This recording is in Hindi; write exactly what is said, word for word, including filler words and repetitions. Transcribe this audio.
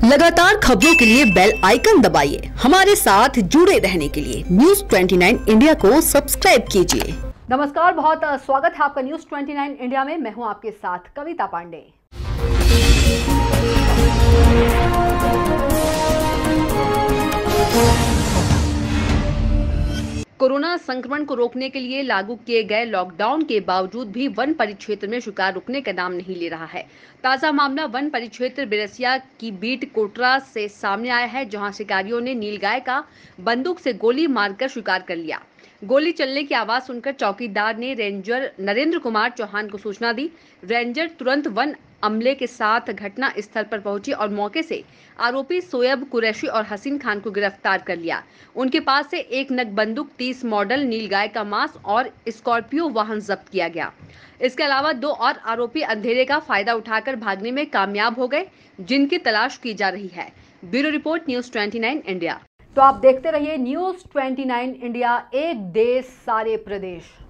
लगातार खबरों के लिए बेल आइकन दबाइए। हमारे साथ जुड़े रहने के लिए न्यूज़ उनतीस इंडिया को सब्सक्राइब कीजिए। नमस्कार, बहुत स्वागत है आपका न्यूज़ उनतीस इंडिया में। मैं हूं आपके साथ कविता पांडे। कोरोना संक्रमण को रोकने के लिए लागू किए गए लॉकडाउन के बावजूद भी वन परिक्षेत्र में शिकार रुकने का नाम नहीं ले रहा है। ताजा मामला वन परिक्षेत्र बिरसिया की बीट कोटरा से सामने आया है, जहां शिकारियों ने नीलगाय का बंदूक से गोली मारकर शिकार कर लिया। गोली चलने की आवाज सुनकर चौकीदार ने रेंजर नरेंद्र कुमार चौहान को सूचना दी। रेंजर तुरंत वन अमले के साथ घटना स्थल पर पहुंचे और मौके से आरोपी सोयब कुरैशी और हसीन खान को गिरफ्तार कर लिया। उनके पास से एक नग बंदूक, तीस मॉडल नीलगाय का मांस और स्कॉर्पियो वाहन जब्त किया गया। इसके अलावा दो और आरोपी अंधेरे का फायदा उठाकर भागने में कामयाब हो गए, जिनकी तलाश की जा रही है। ब्यूरो रिपोर्ट, न्यूज़ उनतीस इंडिया। तो आप देखते रहिए न्यूज़ उनतीस इंडिया, एक देश सारे प्रदेश।